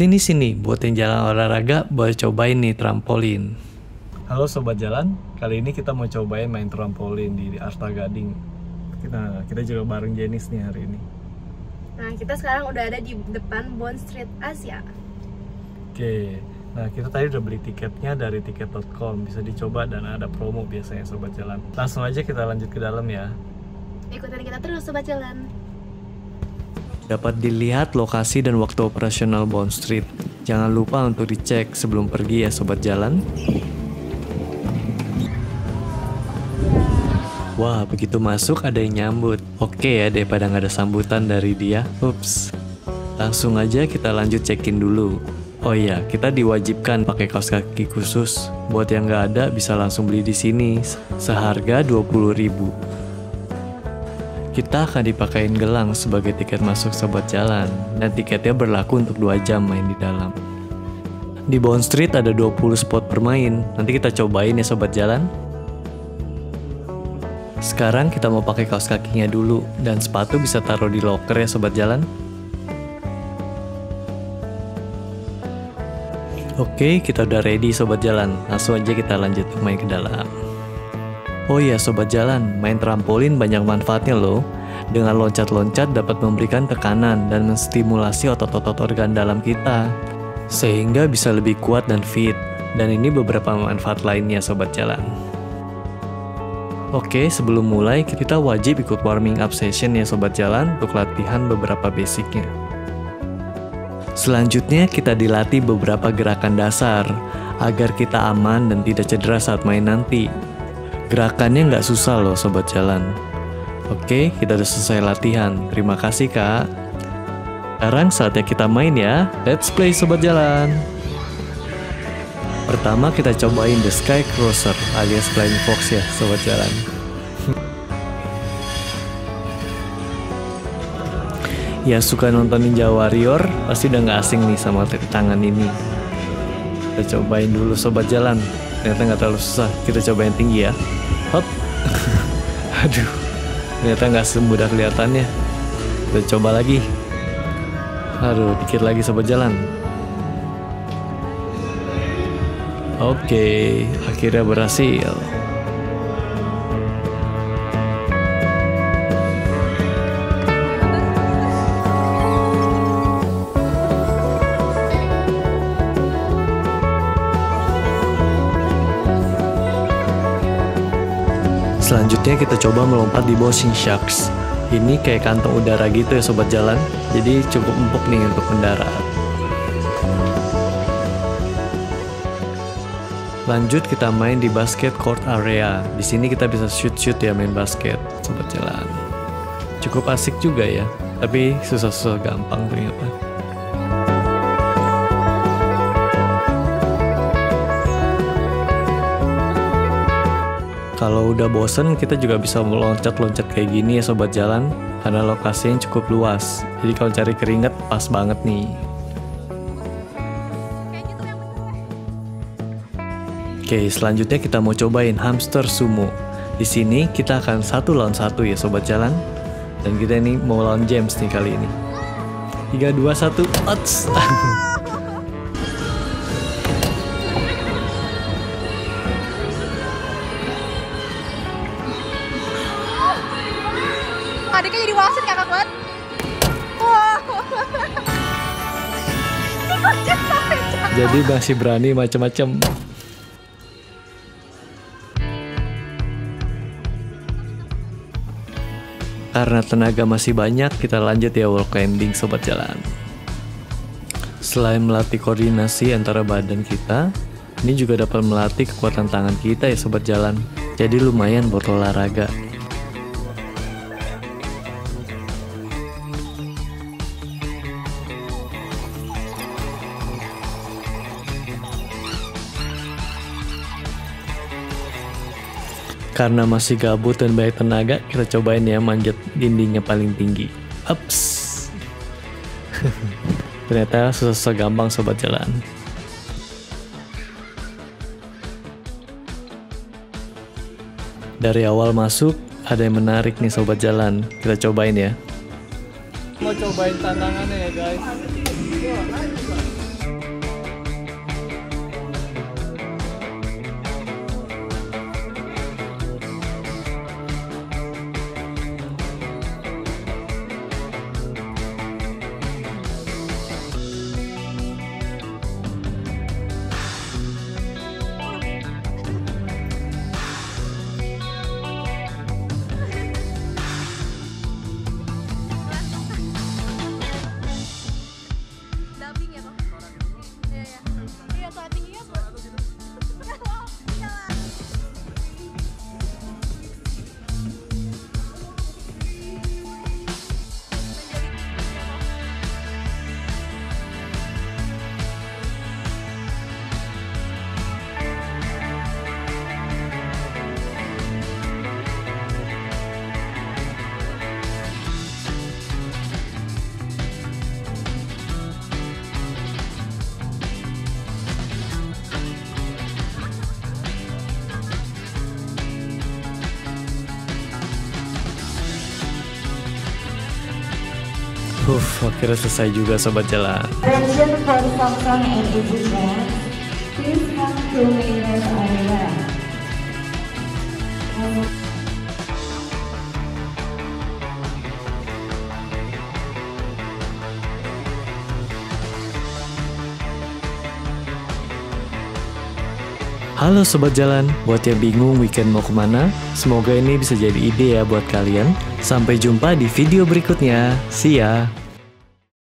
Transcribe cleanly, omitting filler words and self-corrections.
Sini, buat yang jalan olahraga, boleh cobain nih trampolin. Halo Sobat Jalan, kali ini kita mau cobain main trampolin di Arta Gading. Kita juga bareng Jenis nih hari ini. Nah, kita sekarang udah ada di depan Bond Street Asia. Oke, nah kita tadi udah beli tiketnya dari tiket.com, bisa dicoba dan ada promo biasanya Sobat Jalan. Langsung aja kita lanjut ke dalam ya. Ikutin kita terus Sobat Jalan. Dapat dilihat lokasi dan waktu operasional Bond Street. Jangan lupa untuk dicek sebelum pergi ya Sobat Jalan. Wah, begitu masuk ada yang nyambut. Oke ya, daripada nggak ada sambutan dari dia. Ups. Langsung aja kita lanjut check-in dulu. Oh iya, kita diwajibkan pakai kaos kaki khusus. Buat yang nggak ada bisa langsung beli di sini. Seharga 20.000. Kita akan dipakein gelang sebagai tiket masuk Sobat Jalan. Dan tiketnya berlaku untuk 2 jam main di dalam. Di Bond Street ada 20 spot bermain. Nanti kita cobain ya Sobat Jalan. Sekarang kita mau pakai kaos kakinya dulu. Dan sepatu bisa taruh di locker ya Sobat Jalan. Oke, kita udah ready Sobat Jalan. Langsung aja kita lanjut main ke dalam. Oh iya Sobat Jalan, main trampolin banyak manfaatnya loh. Dengan loncat-loncat dapat memberikan tekanan dan menstimulasi otot-otot organ dalam kita, sehingga bisa lebih kuat dan fit. Dan ini beberapa manfaat lainnya Sobat Jalan. Oke, sebelum mulai kita wajib ikut warming up session ya Sobat Jalan untuk latihan beberapa basicnya. Selanjutnya kita dilatih beberapa gerakan dasar agar kita aman dan tidak cedera saat main nanti. Gerakannya nggak susah loh Sobat Jalan. Oke, kita udah selesai latihan. Terima kasih Kak. Sekarang saatnya kita main ya. Let's play Sobat Jalan. Pertama kita cobain The Sky Crosser alias Flying Fox ya Sobat Jalan. Ya suka nonton Ninja Warrior pasti udah gak asing nih sama tangan ini. Kita cobain dulu Sobat Jalan. Ternyata gak terlalu susah. Kita cobain tinggi ya. Hop. Aduh, ternyata gak semudah kelihatannya. Kita coba lagi. Aduh, dikit lagi Sobat Jalan. Oke, akhirnya berhasil. Selanjutnya kita coba melompat di Bouncing Sharks. Ini kayak kantong udara gitu ya Sobat Jalan. Jadi cukup empuk nih untuk mendarat. Lanjut kita main di basket court area. Di sini kita bisa shoot ya main basket Sobat Jalan. Cukup asik juga ya. Tapi susah-susah gampang ternyata. Kalau udah bosen kita juga bisa meloncat-loncat kayak gini ya Sobat Jalan. Karena lokasinya cukup luas. Jadi kalau cari keringat pas banget nih. Oke, selanjutnya kita mau cobain hamster sumo. Di sini kita akan 1 lawan 1 ya Sobat Jalan. Dan kita ini mau lawan James nih kali ini. 3, 2, 1, ots! Adiknya jadi wasit kakak banget. Wow. Jadi masih berani macam-macam. Karena tenaga masih banyak, kita lanjut ya wall climbing Sobat Jalan. Selain melatih koordinasi antara badan kita, ini juga dapat melatih kekuatan tangan kita ya Sobat Jalan. Jadi lumayan buat olahraga. Karena masih gabut dan banyak tenaga, kita cobain ya manjat dindingnya paling tinggi. Ups. Ternyata susah gampang Sobat Jalan. Dari awal masuk, ada yang menarik nih Sobat Jalan. Kita cobain ya. Mau cobain tantangannya ya guys. Akhirnya selesai juga sobat jalan. Attention for Samsung and Easy Friends. Please come to later area. Halo sobat jalan, buat yang bingung weekend mau kemana, semoga ini bisa jadi ide ya buat kalian. Sampai jumpa di video berikutnya. See ya!